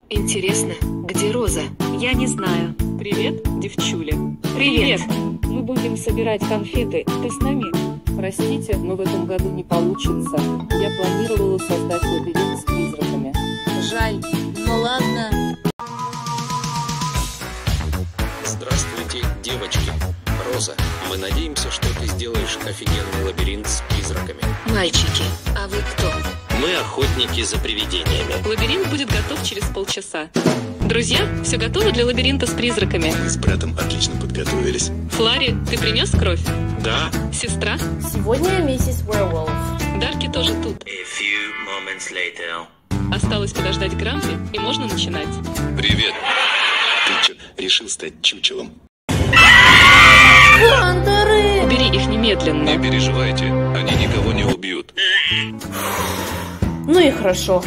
Интересно, где Роза? Я не знаю. Привет, девчуля. Привет! Мы будем собирать конфеты. Ты с нами? Простите, но в этом году не получится. Я планировала создать лабиринт с призраками. Жаль. Ну ладно. Здравствуйте, девочки. Роза, мы надеемся, что ты сделаешь офигенный лабиринт с призраками. Мальчики, а вы кто? Мы охотники за привидениями. Лабиринт будет готов через полчаса. Друзья, все готово для лабиринта с призраками? Мы с братом отлично подготовились. Флари, ты принес кровь? Да. Сестра? Сегодня я миссис Werewolf. Дарки тоже тут. A few moments later. Осталось подождать Грампи, и можно начинать. Привет. Ты чё, решил стать чучелом? Хантеры! Убери их немедленно. Не переживайте, они никого не убьют. Ну и хорошо.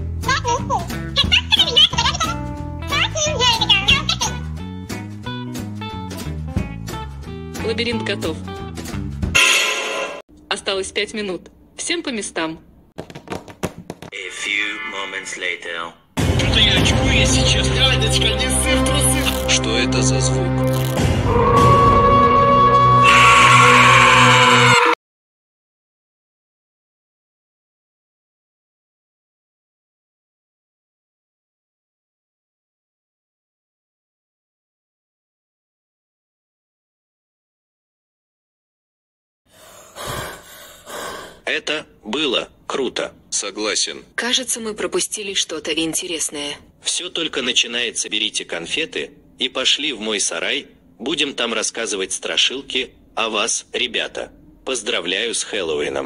Лабиринт готов. Осталось 5 минут. Всем по местам. A few moments later. Что это за звук? Это было круто. Согласен. Кажется, мы пропустили что-то интересное. Все только начинается. Берите конфеты и пошли в мой сарай. Будем там рассказывать страшилки о вас, ребята. Поздравляю с Хэллоуином.